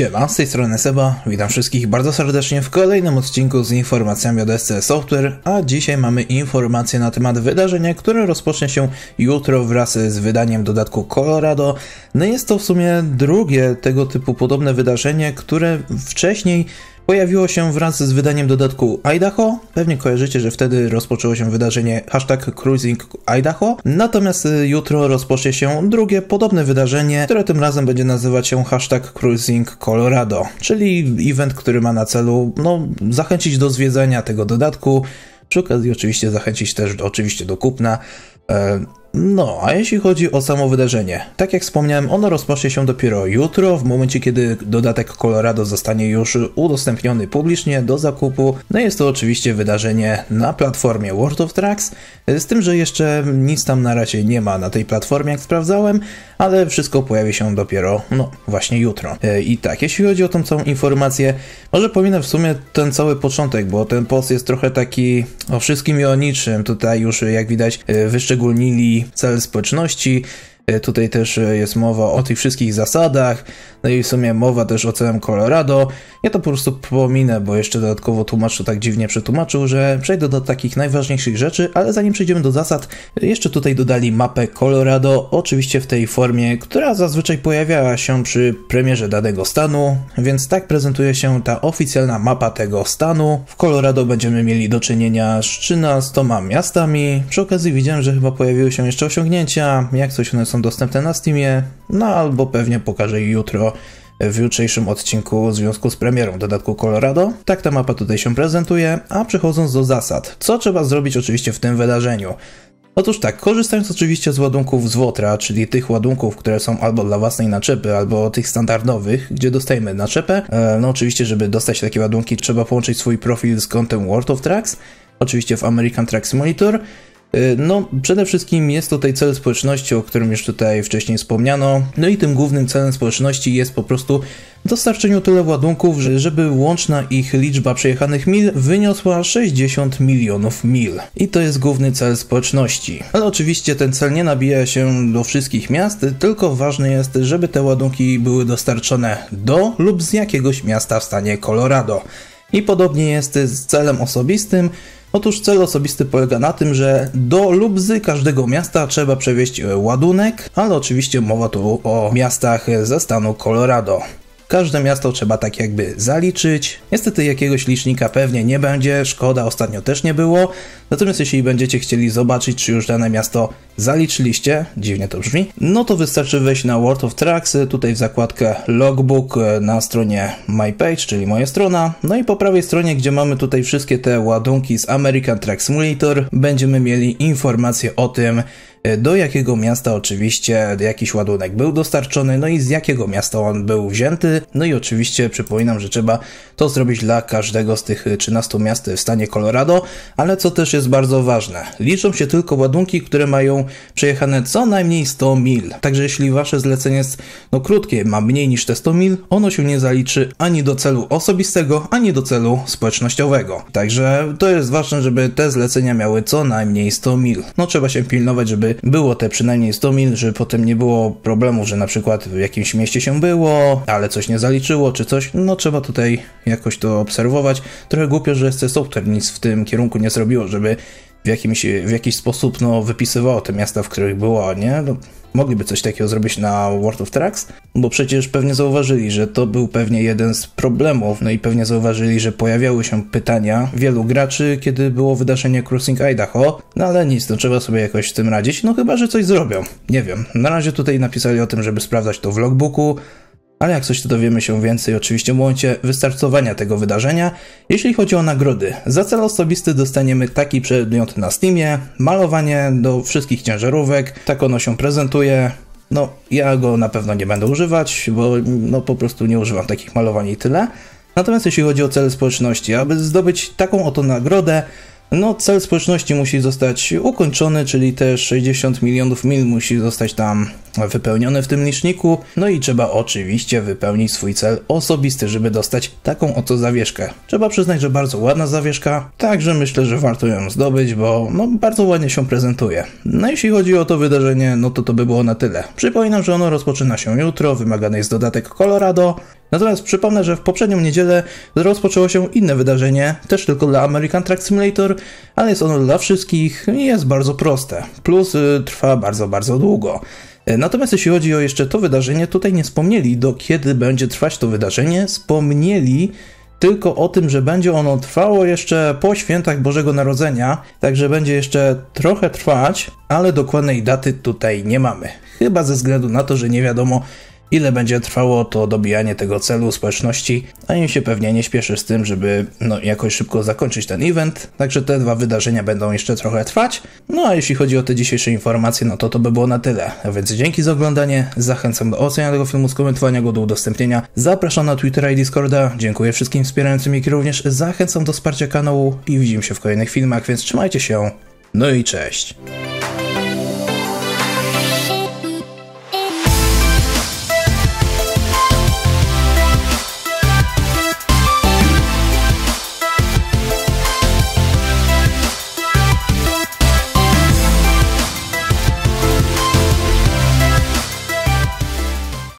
Siema, z tej strony Seba, witam wszystkich bardzo serdecznie w kolejnym odcinku z informacjami od SC Software, a dzisiaj mamy informacje na temat wydarzenia, które rozpocznie się jutro wraz z wydaniem dodatku Colorado. No jest to w sumie drugie tego typu podobne wydarzenie, które wcześniej pojawiło się wraz z wydaniem dodatku Idaho. Pewnie kojarzycie, że wtedy rozpoczęło się wydarzenie #Cruising Idaho. Natomiast jutro rozpocznie się drugie podobne wydarzenie, które tym razem będzie nazywać się #Cruising Colorado, czyli event, który ma na celu zachęcić do zwiedzania tego dodatku. Przy okazji oczywiście zachęcić też do kupna. A jeśli chodzi o samo wydarzenie, tak jak wspomniałem, ono rozpocznie się dopiero jutro, w momencie kiedy dodatek Colorado zostanie już udostępniony publicznie do zakupu. No jest to oczywiście wydarzenie na platformie World of Trucks, z tym, że jeszcze nic tam na razie nie ma na tej platformie, jak sprawdzałem, ale wszystko pojawi się dopiero, właśnie jutro. I tak, jeśli chodzi o tą całą informację, może pominę w sumie ten cały początek, bo ten post jest trochę taki o wszystkim i o niczym. Tutaj już, jak widać, wyszczególnili cel społeczności. Tutaj też jest mowa o tych wszystkich zasadach, no i w sumie mowa też o całym Colorado. Ja to po prostu pominę, bo jeszcze dodatkowo tłumacz tak dziwnie przetłumaczył, że przejdę do takich najważniejszych rzeczy, ale zanim przejdziemy do zasad, jeszcze tutaj dodali mapę Colorado, oczywiście w tej formie, która zazwyczaj pojawiała się przy premierze danego stanu, więc tak prezentuje się ta oficjalna mapa tego stanu. W Colorado będziemy mieli do czynienia z 13 miastami. Przy okazji widziałem, że chyba pojawiły się jeszcze osiągnięcia, jak coś one są dostępne na Steamie, albo pewnie pokażę jutro w jutrzejszym odcinku w związku z premierą dodatku Colorado. Tak ta mapa tutaj się prezentuje, a przechodząc do zasad, co trzeba zrobić oczywiście w tym wydarzeniu? Otóż tak, korzystając oczywiście z ładunków z Wotra, czyli tych ładunków, które są albo dla własnej naczepy, albo tych standardowych, gdzie dostajemy naczepę. Oczywiście, żeby dostać takie ładunki, trzeba połączyć swój profil z kontem World of Trucks, oczywiście w American Truck Simulator. Przede wszystkim jest tutaj cel społeczności, o którym już tutaj wcześniej wspomniano. No i tym głównym celem społeczności jest po prostu dostarczeniu tyle ładunków, żeby łączna ich liczba przejechanych mil wyniosła 60 milionów mil. I to jest główny cel społeczności. Ale oczywiście ten cel nie nabija się do wszystkich miast, tylko ważne jest, żeby te ładunki były dostarczone do lub z jakiegoś miasta w stanie Colorado. I podobnie jest z celem osobistym. Otóż cel osobisty polega na tym, że do lub z każdego miasta trzeba przewieźć ładunek, ale oczywiście mowa tu o miastach ze stanu Colorado. Każde miasto trzeba tak jakby zaliczyć. Niestety jakiegoś licznika pewnie nie będzie, szkoda, ostatnio też nie było. Natomiast jeśli będziecie chcieli zobaczyć, czy już dane miasto zaliczyliście, dziwnie to brzmi, to wystarczy wejść na World of Trucks, tutaj w zakładkę Logbook na stronie My Page, czyli moja strona. I po prawej stronie, gdzie mamy tutaj wszystkie te ładunki z American Truck Simulator, będziemy mieli informację o tym, do jakiego miasta oczywiście jakiś ładunek był dostarczony, i z jakiego miasta on był wzięty. I oczywiście przypominam, że trzeba to zrobić dla każdego z tych 13 miast w stanie Colorado, ale co też jest bardzo ważne, liczą się tylko ładunki, które mają przejechane co najmniej 100 mil. Także jeśli wasze zlecenie jest krótkie, ma mniej niż te 100 mil, ono się nie zaliczy ani do celu osobistego, ani do celu społecznościowego. Także to jest ważne, żeby te zlecenia miały co najmniej 100 mil. Trzeba się pilnować, żeby było te przynajmniej 100 mil, żeby potem nie było problemu, że na przykład w jakimś mieście się było, ale coś nie zaliczyło, czy coś. Trzeba tutaj jakoś to obserwować. Trochę głupio, że SC Software nic w tym kierunku nie zrobiło, żeby w jakiś sposób wypisywało te miasta, w których było, nie? Mogliby coś takiego zrobić na World of Trucks, bo przecież pewnie zauważyli, że to był pewnie jeden z problemów, i pewnie zauważyli, że pojawiały się pytania wielu graczy, kiedy było wydarzenie Cruising Idaho, ale nic, trzeba sobie jakoś z tym radzić, chyba, że coś zrobią, nie wiem. Na razie tutaj napisali o tym, żeby sprawdzać to w logbooku, ale jak coś, to dowiemy się więcej oczywiście w momencie wystartowania tego wydarzenia. Jeśli chodzi o nagrody, za cel osobisty dostaniemy taki przedmiot na Steamie, malowanie do wszystkich ciężarówek, tak ono się prezentuje. Ja go na pewno nie będę używać, bo po prostu nie używam takich malowań i tyle. Natomiast jeśli chodzi o cel społeczności, aby zdobyć taką oto nagrodę, cel społeczności musi zostać ukończony, czyli te 60 milionów mil musi zostać tam wypełniony w tym liczniku. I trzeba oczywiście wypełnić swój cel osobisty, żeby dostać taką oto zawieszkę. Trzeba przyznać, że bardzo ładna zawieszka, także myślę, że warto ją zdobyć, bo bardzo ładnie się prezentuje. Jeśli chodzi o to wydarzenie, to by było na tyle. Przypominam, że ono rozpoczyna się jutro, wymagany jest dodatek Colorado. Natomiast przypomnę, że w poprzednią niedzielę rozpoczęło się inne wydarzenie, też tylko dla American Truck Simulator, ale jest ono dla wszystkich i jest bardzo proste. Plus trwa bardzo długo. Natomiast jeśli chodzi o jeszcze to wydarzenie, tutaj nie wspomnieli, do kiedy będzie trwać to wydarzenie. Wspomnieli tylko o tym, że będzie ono trwało jeszcze po świętach Bożego Narodzenia, także będzie jeszcze trochę trwać, ale dokładnej daty tutaj nie mamy. Chyba ze względu na to, że nie wiadomo, ile będzie trwało to dobijanie tego celu społeczności, a im się pewnie nie śpieszy z tym, żeby jakoś szybko zakończyć ten event, także te dwa wydarzenia będą jeszcze trochę trwać. No a jeśli chodzi o te dzisiejsze informacje, to by było na tyle. A więc dzięki za oglądanie, zachęcam do oceniania tego filmu, skomentowania go, do udostępnienia, zapraszam na Twittera i Discorda, dziękuję wszystkim wspierającym, jak również zachęcam do wsparcia kanału i widzimy się w kolejnych filmach, więc trzymajcie się, no i cześć!